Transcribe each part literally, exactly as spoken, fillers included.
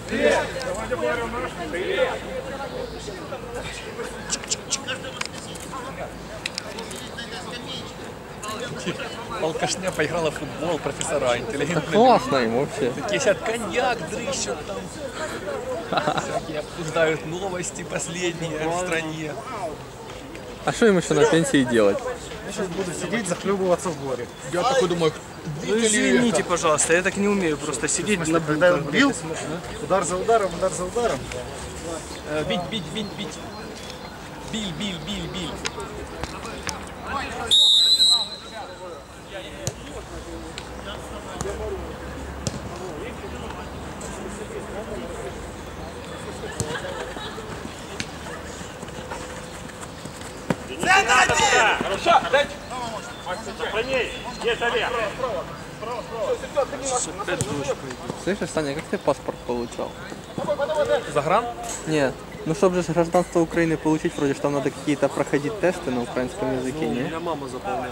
Алкашня поиграла в футбол, профессора интеллигентные. Классно им вообще. Такие сидят, коньяк дрыщут там. Всякие обсуждают новости последние в стране. А что им еще на пенсии делать? Я сейчас буду сидеть, захлебываться в горе. Я такой думаю, Ну извините, пожалуйста, я так не умею просто сидеть. На... Когда он бил, удар за ударом, удар за ударом. Э, бить, бить, бить, бить. Биль, биль, биль, биль. Хорошо, дайте! Сохраней! Есть Олег! Слышишь, Саня, как ты паспорт получал? Загран? Нет. Ну, чтобы же гражданство Украины получить, вроде же там надо какие-то проходить тесты на украинском языке, Ну, у не? меня мама заполняла.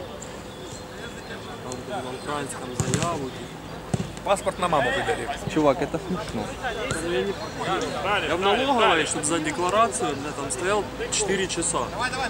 Там на украинском заяву. Паспорт на маму выдали. Чувак, это смешно. Я, не... я в налоговой, чтобы за декларацию, я там стоял четыре часа.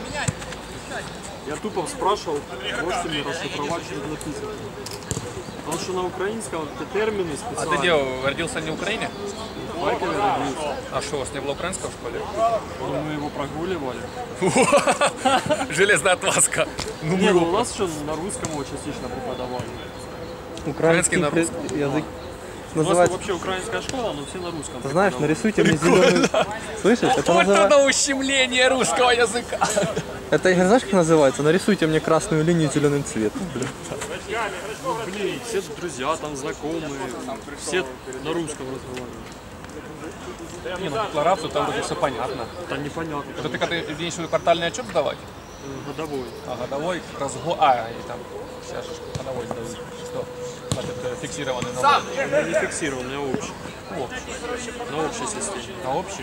Я тупо спрашивал, можете мне расшифровать, что тут написано. Потому что на украинском это термины А специальные. ты где, родился не в Украине? В Харькове родился. А что, у вас не было украинского в школе? Ну, мы его прогуливали. Железная отмазка. Ну, Не, мы ну у его... нас еще на русском его частично преподавали. Украинский на пред- русском. язык У нас называется... вообще украинская школа, но все на русском. Ты знаешь, преподавали. нарисуйте мне зеленую... Слышишь, это Вот называется... это ущемление русского языка. Это игра, знаешь, как называется? Нарисуйте мне красную линию зеленым цветом. Блин. Блин, все друзья там знакомые, все на русском разговаривают. Не, ну декларацию там вроде все понятно. Это непонятно. Это ты когда имеешь в виду квартальный отчет сдавать? Э, Годовой. А годовой разго... А, и там вся же годовой сдают. Что? Значит, фиксированный налог. Я не фиксировал, у меня общий. Общий. На общей системе. На общий?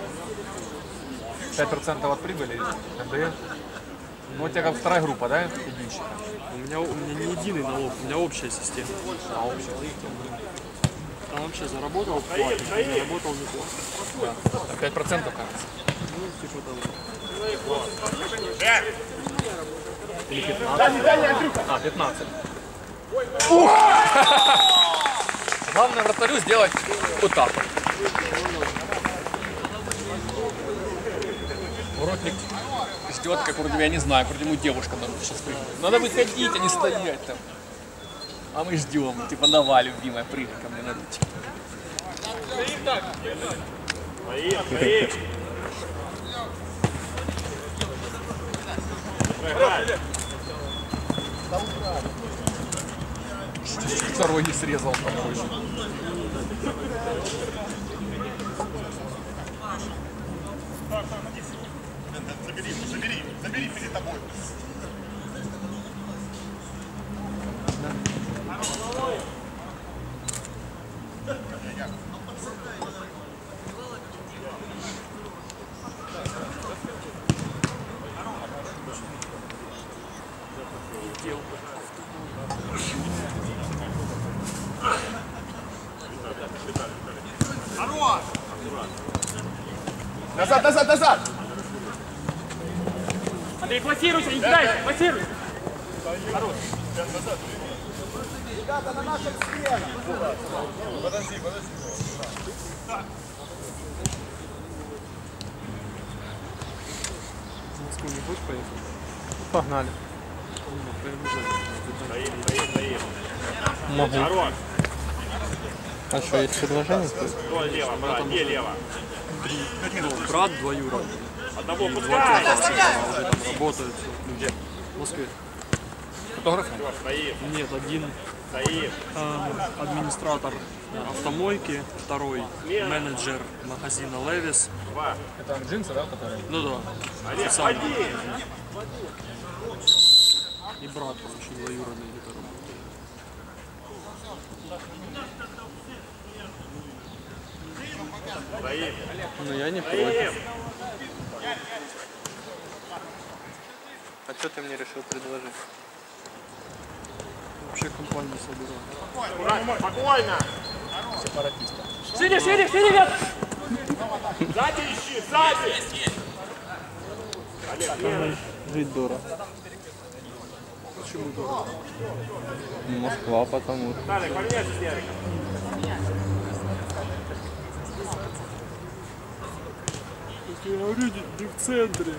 пять процентов от прибыли эн дэ эр. Ну, у тебя как вторая группа, да? Единщика. У меня, у меня не единый налог, у меня общая система. А общий? Там вообще заработал, платит, не заработал, не платит. Да. Там пять процентов, кажется. Ну, типа того. Или пятнадцать. А, пятнадцать. Главное вратарю сделать вот так вот. Воротник ждет, как вроде, я не знаю, вроде ему девушка там сейчас прыгнет. Надо выходить, а не стоять там. А мы ждем, типа, давай, любимая, прыгай ко мне на ручки. Второй не срезал попозже. Забери, забери, забери перед тобой. Назад, назад, назад! Андрей, пласируйся, не кидайся, пласируйся. Ребята, на нашем стене! Подожди, подожди. В Москву не хочешь поехать? Погнали. Ну, прям уже. Стоим, стоим, стоим. Могу. Хорош. А что, есть предложение? Кто лево, брат, где лево? Ну, брат двоюродный. Одного Два пускай! тёпа уже там работают люди. В Москве. Фотограф? Стоим, Нет, один стоим. э, администратор автомойки, второй менеджер магазина Levi's. Два. Это джинсы, да, которые? Ну да, Олег, официально. ходи! И брат там еще двоюродный где-то работает. Стоим, Ну я не против. стоим. А что ты мне решил предложить? Вообще компанию собирал. Аккуратно, спокойно! Сепаратисты. Шире, шире, шире, ребят! Сзади ищи, сзади! Олег, левый. Жить дорого. Почему дорого? Ну, Москва потому что. Олег, поменяйся с Яриком. Я говорю, не, не в центре.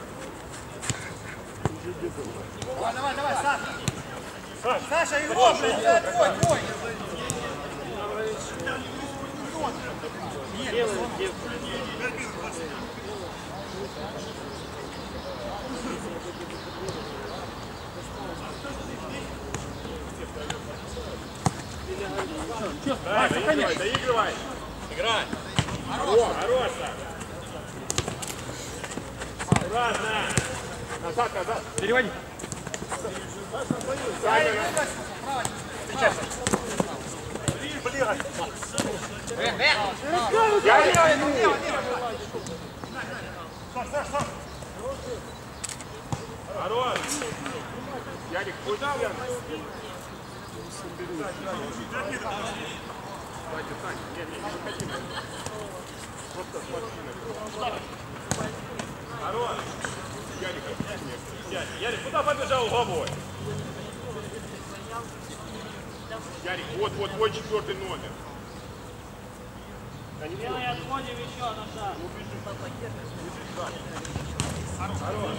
Давай, давай, давай, Саша! Саша, его, блин, твой, твой! Доигрывай, доигрывай! Играй! Хорош, хорош! Аккуратно! Назад, назад! Переводи. Хорош! Ярик, куда он? Хорош! Ярик, Ярик, куда побежал головой? Ярик, вот, вот, твой четвертый номер. Да не Делай, отходим еще на шаг. Хорош!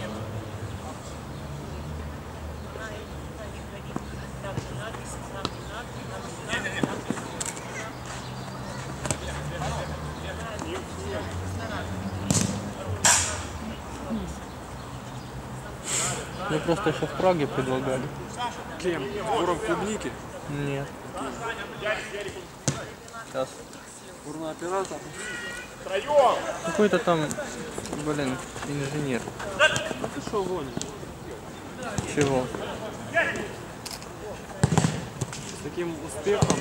Мне просто еще в Праге предлагали. Кем? Вором клубники? Нет. Сейчас. Порнооператор? Втроем! Какой-то там, блин, инженер. Да ты что гонишь? Чего? С таким успехом.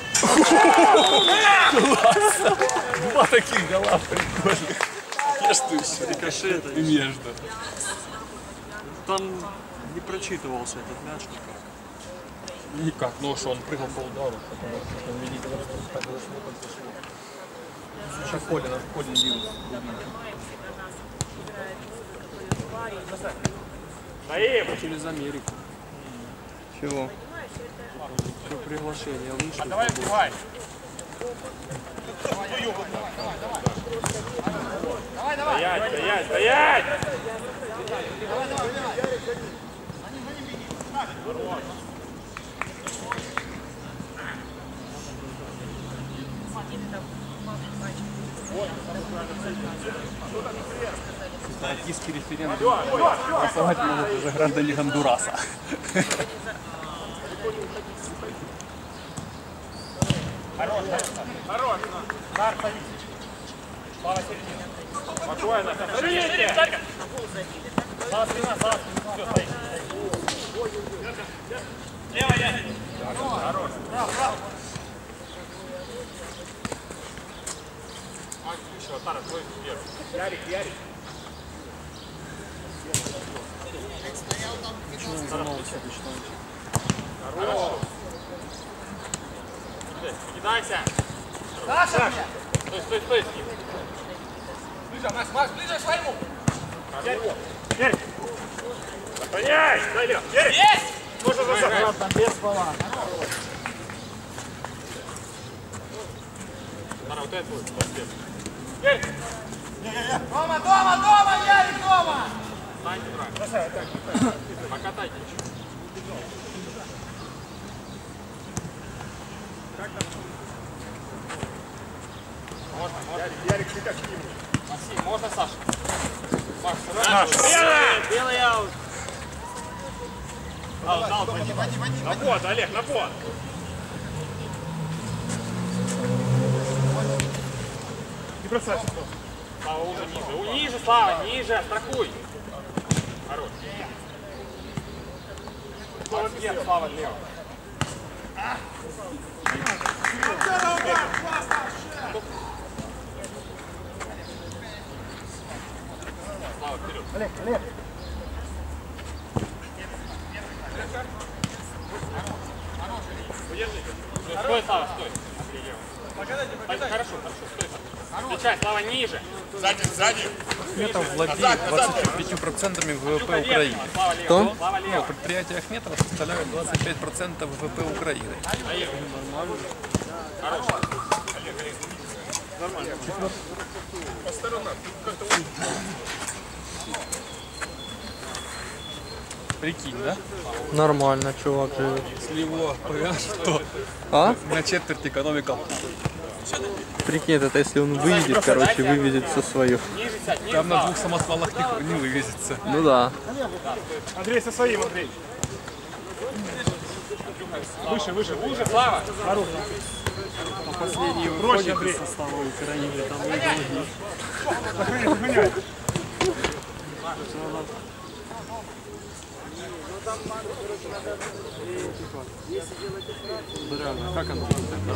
Два таких гола прикольных. Между еще. Рикошеты. И между. Там не прочитывался этот мяч никак. Никак. Ну что, он прыгал по удару. Потом он видит, что так зашло, как зашло. Сейчас Коля, нас Коля бил. Наим! Через Америку. Чего? Как приглашение вышло. А давай вбивай! Стоять, стоять, стоять! Сепаратистский референдум голосовать могут уже граждане Гондураса. Хорош, хорош! Слава середине! Спокойно, смотрите! Слава спина, слава спина. Все, стоит. Лево, я. Хорош! Право, право. Еще, Тара, твой вверх. Ярик, Ярик. Начинаем замолчать, начинаем. Хорош! Кидайся! Саша! Стой, стой, стой! Ближе, Макс, Макс, ближе к своему! Ярик! Сохраняй! Дай, Лев! Ярик! Есть! Можно зажать! Там без пола. Тара, вот это будет последний. Ярик! Дома, дома, дома, Ярик, дома! Встаньте, брат. Покатайте еще. Как там? Можно, можно. Ярик, Ярик, ты как к нему? Максим, можно, Саша? Макс, Саша! Белый аут. Аут, аут, Води, води, води, На бот, Олег, на бот! Не бросайся. Слава, уже ниже. Ниже, Слава, ниже, страхуй. Хорош. Молодец, Слава, лево. Слава, вперед. Олег, Олег. Удержи. Стой, Слава, стой. Хорошо, хорошо, стой. Встречай, Слава, ниже. Сзади, сзади. Ахметов владеет двадцатью пятью процентами ВВП Украины. Слава лево. Кто? Слава Ну, лево. предприятия Ахметова составляют двадцать пять процентов ВВП Украины. Прикинь, да? Нормально, чувак живет. Если его повернуть, то А? на четверть экономика. Прикинь, это если он выйдет, короче, вывезет все свое. Ниже сядь, ниже, Там на Слава. двух самосвалах не, не вывезется. Ну да. Андрей со своим, Андрей. Выше, выше, выше. Ниже, Слава. Последний выходит из состава Украины, там не долги. Сохраняй, сохраняй. Да реально, как оно будет, да?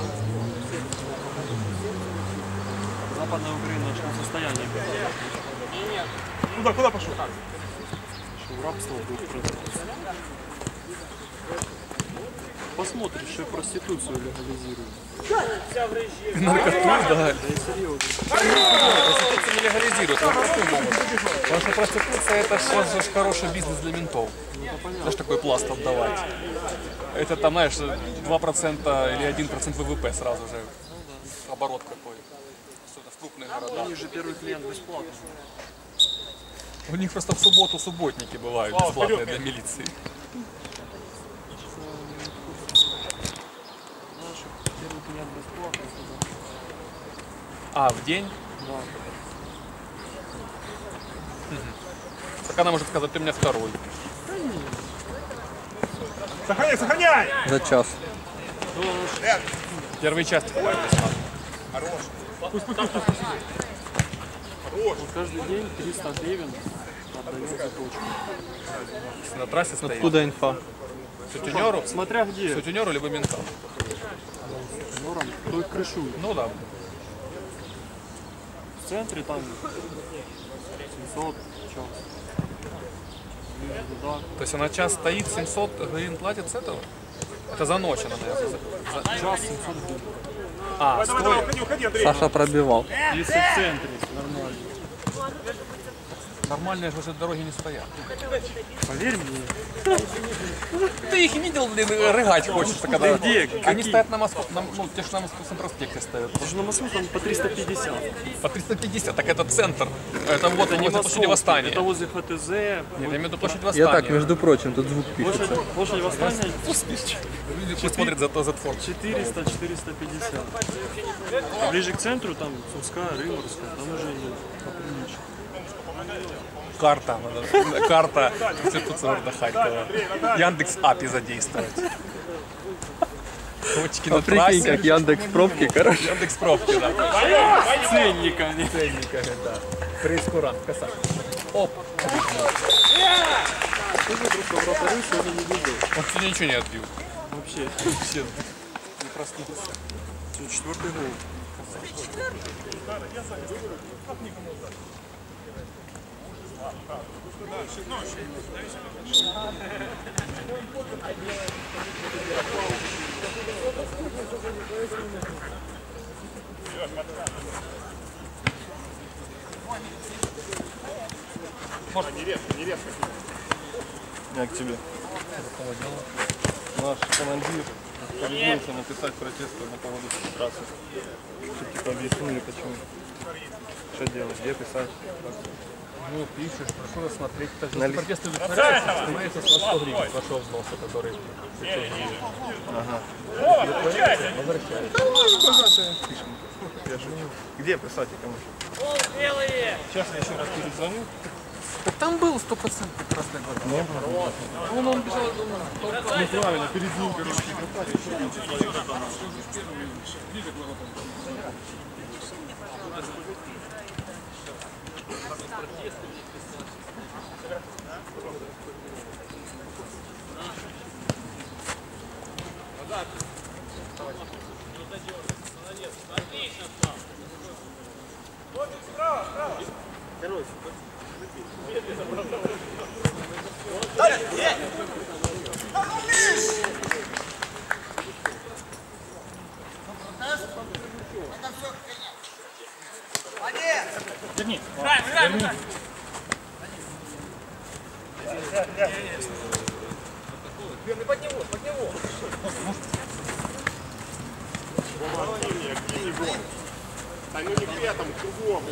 Западная Украина в каком состоянии была? Куда, куда пошел? Что в рабство будет продаваться. Посмотришь, что проституцию легализируют. Наркоту, да. Да и серьезно. Проституцию не легализируют, наркоту могут. Потому что проституция это же ж хороший бизнес для ментов. Знаешь, такой пласт отдавать. Это там, знаешь, два процента или один процент ВВП сразу же. Оборот какой. Что-то в крупных У городах. них же первый клиент бесплатный. У них просто в субботу субботники бывают бесплатные для милиции. Знаешь, первый клиент бесплатный. А, в день? Да. Так она может сказать, ты у меня второй. Сохраняй, сохраняй! За час. Первый час бывает бесплатно. Он каждый день триста гривен отдает за точку. Если на трассе стоит. Откуда инфа? Сутенеру, Смотря где. сутенеру либо ментам. Норм, кто их крышует. Ну да. В центре там семьсот час. Ближе туда. То есть она час стоит, семьсот гривен платит с этого? Это за ночь она, наверное. За... за- Час семьсот гривен. А, Давай, давай, стоит. уходи, уходи, Андрей. Саша пробивал. Если в центре, нормально. Нормальные же дороги не стоят. Поверь мне. Ты их видел, блин, рыгать хочется, когда... где? Они Какие? стоят на Москву, на, ну, те, что на Московском проспекте стоят. Потому что на Москву там по триста пятьдесят. По триста пятьдесят, так это центр. Это вот возле площади Восстания. Это возле ХТЗ. Нет, я имею в виду площадь Я Восстания. так, между прочим, тут звук Площадь, пишется. площадь Восстания Люди пусть смотрят за то, за форт. четыреста — четыреста пятьдесят. А ближе к центру, там Сумская, Рыморская, там уже не поприличнее. Карта, надо- карта Конституции города Харькова. Яндекс эй пи ай задействовать. Точки на А прикинь, трассе. как Яндекс пробки, короче. Яндекс пробки, да. Ценниками. Ценниками, да. Прейскурант, красавчик. Оп. Вратарю сегодня не видел. Он сегодня ничего не отбил. Вообще. Вообще не проснулся. Сегодня четвертый гол. Можно не резко, не резко. Я к тебе. Наш командир объявился написать протесты на поводу трассы. Чтобы типа объяснили почему. Что делать, где писать. Ну, пишешь, прошу рассмотреть. Так, На если ли- протесты удовлетворяются, снимается с вас сто гривен с вашего взноса, который пятьсот гривен. Удовлетворяется, возвращается. Я же не... Где писать и кому? Сейчас я еще раз перезвоню. Так там был сто процентов красный глаз. Он, он бежал, он, Ну правильно, перед ним, короче, Верни. Играем, играем, играем. Верни, под него, под него. Да ну не к этому, к другому.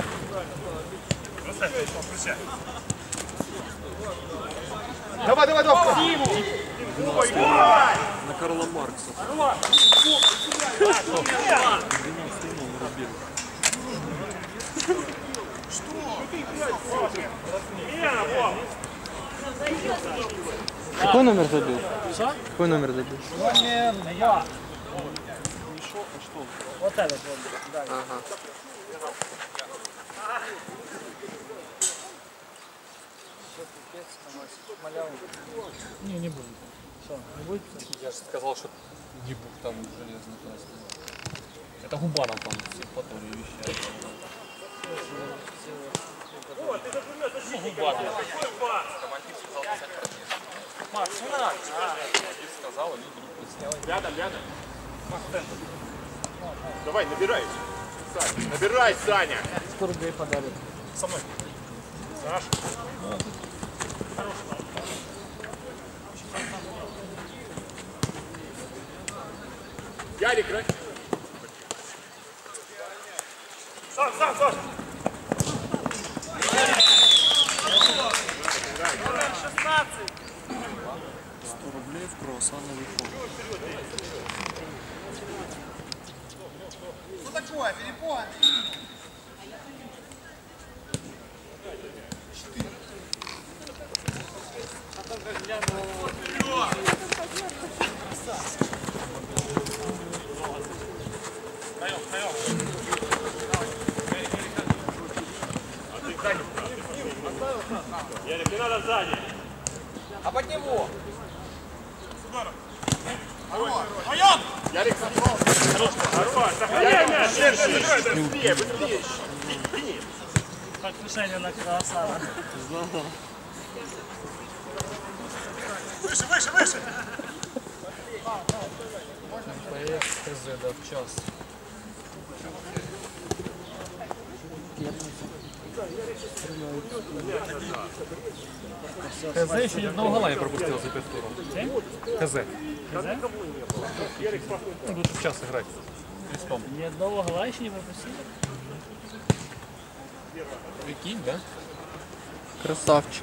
Давай, давай, давай. На Карла Маркса. Какой номер забил? Какой номер забил? Номер два. Вот этот вот. Да. Ага. Не, не будет. Что, не будет? Я же сказал, что не бух там железный красный. Это Губанов там в Евпатории вещает. Ну, Губанов. Макс, не надо. Сказал, они вдруг Рядом, рядом. Давай, набирай. Саня, набирай, Саня. сто рублей подарят. Со мной. Саш. Ярик, играй. Сам, сам, Саш. шестнадцать. сто рублей в круассановый фонд. Что такое? Перепон! Ярик, не надо сзади. А под него. Ярик, хорош. Сохраняй мяч. Быстрее, быстрее. Покушение на круассана. Выше, выше, выше. проект ТЗ, да, в час. ТЗ еще ни одного гола не пропустил за пять туров. ТЗ. Ну, будет в час играть. Крестом. Ни одного гола еще не пропустили. Прикинь, да? Красавчик.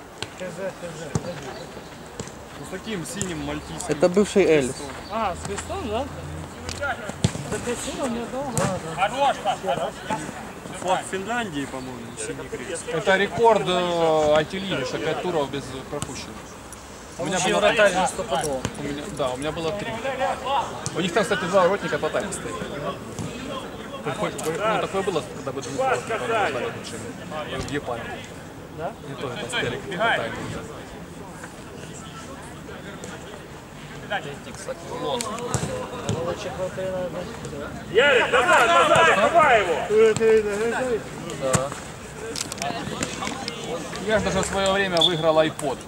Ну, с таким синим мальтийским. Это бывший Эльс. А, с крестом, да? За пять туров ни одного гола. Хорош, Паш, хорош. Флаг Финляндии, по-моему, синий крест. Это рекорд э, ай ти-лиги, что пять туров без пропущенных. У меня было вратарь на стопудово. у меня, да, у меня было три. У них там, кстати, два воротника по тайму стоят. Хоть- Ну, такое было, когда бы двух воротников назвали лучшими. В Японии. Да? Они тоже там стояли по тайму. Вон. Лучше вратаря надо дать. Ярик, назад, назад, давай его. Да. Я же даже в свое время выиграл айпод.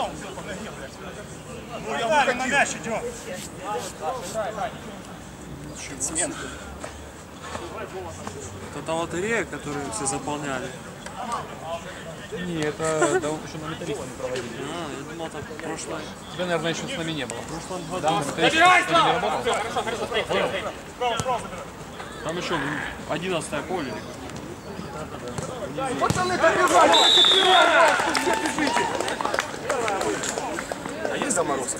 Это та лотерея, которую все заполняли. Не, это да, еще на металлисте не проводили. А, я думал, это прошлое. Тебя, наверное, еще с нами не было. В прошлом году. Да, на металлисте с нами не работал. Там еще одиннадцатое поле. А есть заморозка?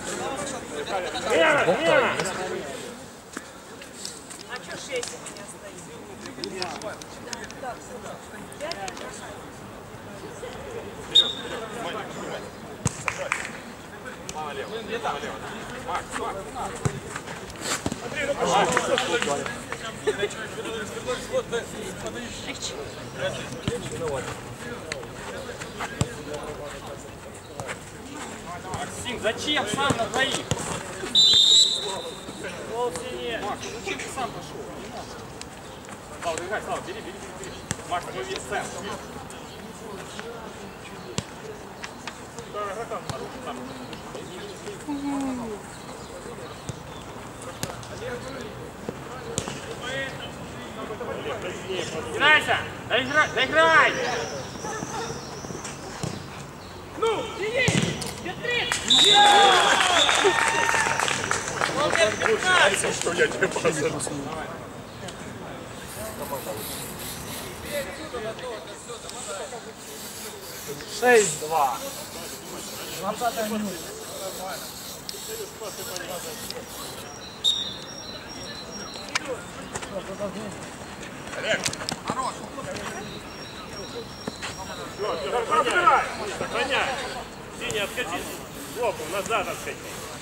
А что шесть у меня стоит? Максим, зачем сам на двоих? Гол сильнее. Макс, зачем ты сам пошел? Слава, играй, Слава, бери, бери, бери. Макс, твой вес центр. Поэтому Играйся! Доиграй! Доиграй! Ну, сиди! Что я тебе посадил? шесть-два. двадцатая минута. Олег! Хорош! Все, все, сохраняй! Сохраняй! Синий, откати! Жопу, назад откати!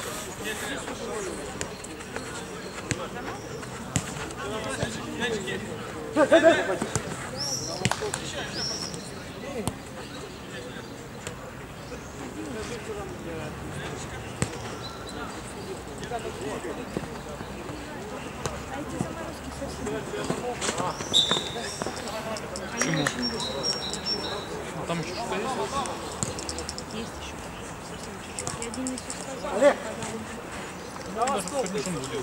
Почему? Там еще что-то есть? Есть еще. Совсем чуть-чуть. Я Денису сказала. Олег! Сегодня шум будет,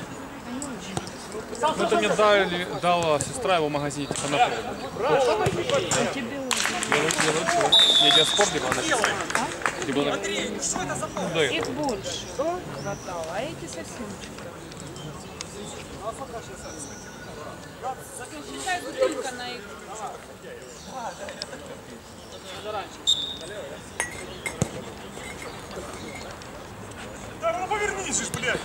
да? Ну, это мне дали, дала сестра его в магазине типа на пробу. Тебе уже. Я вычел. Я диаспор либо написал. Либо на... Ну, да, Их больше хватало, а эти совсем чуть. Считай только на их. Да ну повернись же, блядь!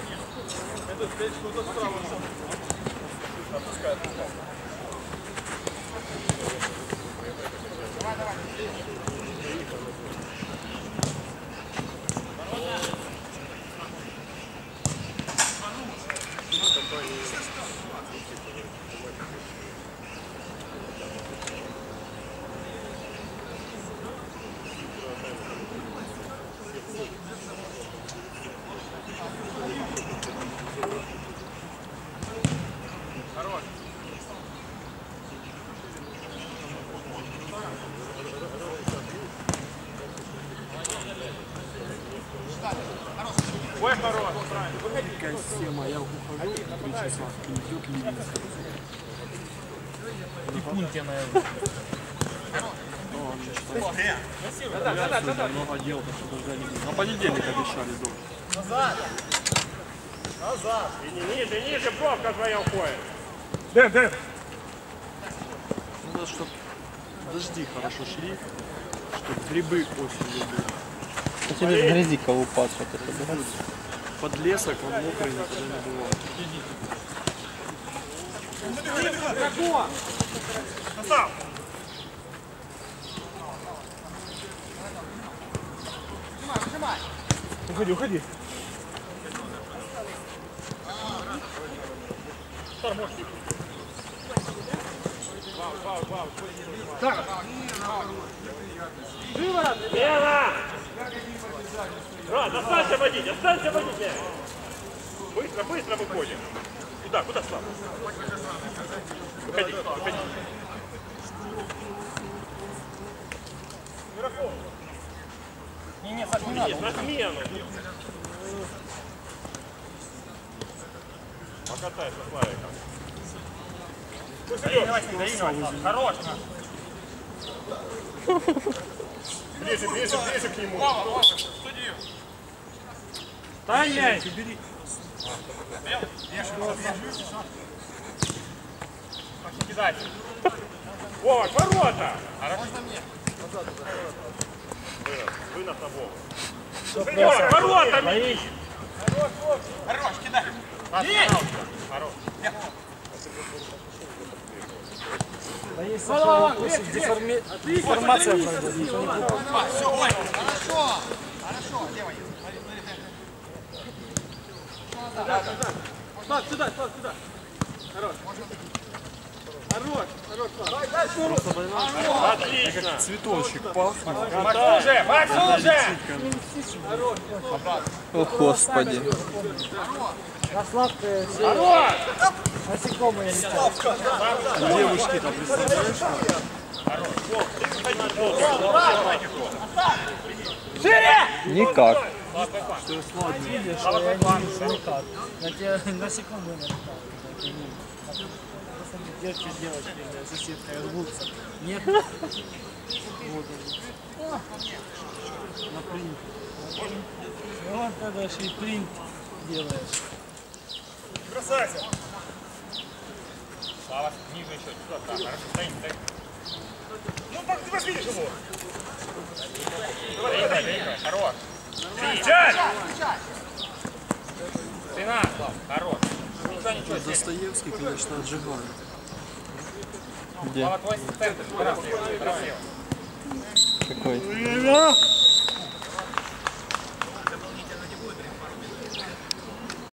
Ой, хорош! Такая схема, я ухожу, три часа, и идет ливень. и пункте, наверное. Сегодня много дел, так что дождя не будет. На понедельник обещали дождь. Назад! Назад! И не ниже, ниже, пробка твоя уходит! Дэн, Дэн! Надо, чтобы дожди хорошо шли, чтобы грибы осенью были. Хотя без грязи колупаться, вот это собирать. Подлесок, он мокрый, никогда не бывает. Состав! Уходи, уходи. Так. Живо! Лево! Рад, останься водить, останься водить! Быстро, быстро выходим. Куда, куда, Слава? Выходи, выходи. Не, не, так не надо. Есть, на смену. Покатай со Славиком. Хорош! Ближе, ближе, ближе к нему. Дай мяч. Кидай. Вот, ворота! Вынос на Бога. Вперед, ворота, беги! Хорош, кидай! Есть! Хорош. Да есть деформи... деформация произойдет. Ничего не будет. Все, ой, хорошо, хорошо, левой. Слав, сюда, Слав, сюда. Хорош. Хорош, хорош, Слав. Отлично! Цветочек пахнет. Макс уже! Макс уже! О, Господи. На Слав ты все Хорош! насекомые летают. Девушки-то, представляешь? Никак. Видишь, я не вижу никак. На тебе насекомые налетают. Где что делать, блин, соседка рвутся. Нет? Вот он. На принт. Вот тогда еще и принт делаешь. Красавица! Слава, ниже еще. Туда, да, хорошо, стоим, стоим. Ну, так ты возьмешь его. Давай, давай, давай, хорош. Встречай! Спина, Слав, хорош. Ничего, ничего, Достоевский, конечно, отжигает. Где? Слава, твой центр, красиво, красиво. Какой?